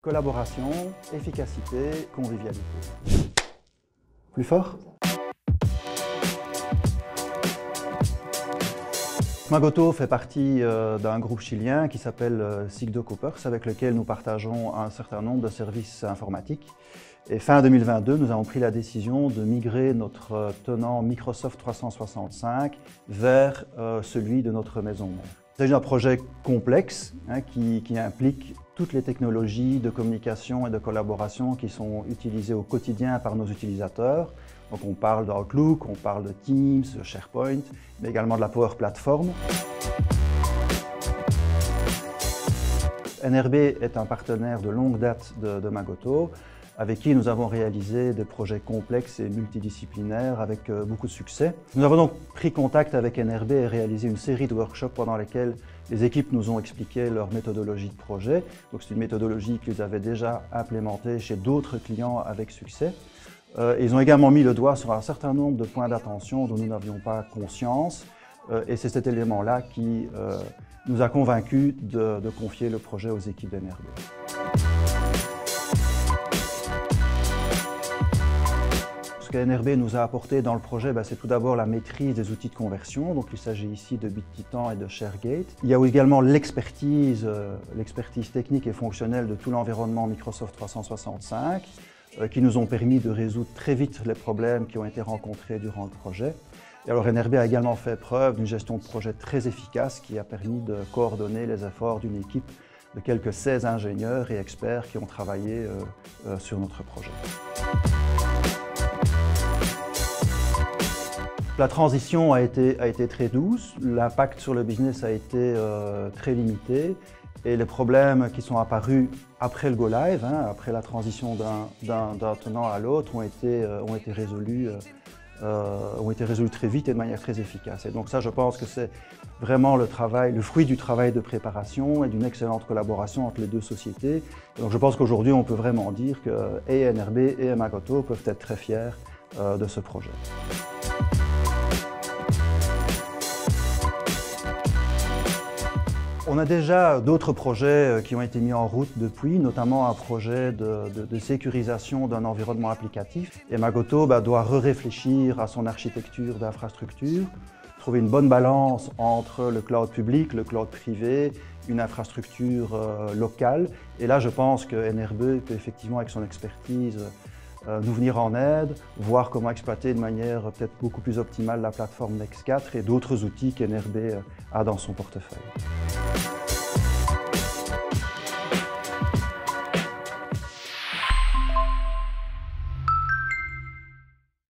Collaboration, efficacité, convivialité. Plus fort? Magoto fait partie d'un groupe chilien qui s'appelle Sigdo Coopers, avec lequel nous partageons un certain nombre de services informatiques. Et fin 2022, nous avons pris la décision de migrer notre tenant Microsoft 365 vers celui de notre maison mère. Il s'agit d'un projet complexe qui implique toutes les technologies de communication et de collaboration qui sont utilisées au quotidien par nos utilisateurs. Donc on parle d'Outlook, on parle de Teams, de SharePoint, mais également de la Power Platform. NRB est un partenaire de longue date de Magoto, avec qui nous avons réalisé des projets complexes et multidisciplinaires avec beaucoup de succès. Nous avons donc pris contact avec NRB et réalisé une série de workshops pendant lesquels les équipes nous ont expliqué leur méthodologie de projet. Donc c'est une méthodologie qu'ils avaient déjà implémentée chez d'autres clients avec succès. Ils ont également mis le doigt sur un certain nombre de points d'attention dont nous n'avions pas conscience. Et c'est cet élément-là qui nous a convaincus de confier le projet aux équipes d'NRB. Ce que NRB nous a apporté dans le projet, c'est tout d'abord la maîtrise des outils de conversion. Donc il s'agit ici de BitTitan et de ShareGate. Il y a également l'expertise technique et fonctionnelle de tout l'environnement Microsoft 365 qui nous ont permis de résoudre très vite les problèmes qui ont été rencontrés durant le projet. Et alors NRB a également fait preuve d'une gestion de projet très efficace qui a permis de coordonner les efforts d'une équipe de quelques 16 ingénieurs et experts qui ont travaillé sur notre projet. La transition a été très douce, l'impact sur le business a été très limité et les problèmes qui sont apparus après le Go Live, après la transition d'un tenant à l'autre, ont été résolus très vite et de manière très efficace. Et donc ça, je pense que c'est vraiment le fruit du travail de préparation et d'une excellente collaboration entre les deux sociétés. Et donc je pense qu'aujourd'hui, on peut vraiment dire que et NRB et Magoto peuvent être très fiers de ce projet. On a déjà d'autres projets qui ont été mis en route depuis, notamment un projet de sécurisation d'un environnement applicatif. Et Magoto doit réfléchir à son architecture d'infrastructure, trouver une bonne balance entre le cloud public, le cloud privé, une infrastructure locale. Et là, je pense que NRB peut effectivement, avec son expertise, nous venir en aide, voir comment exploiter de manière peut-être beaucoup plus optimale la plateforme Next4 et d'autres outils qu'NRB a dans son portefeuille.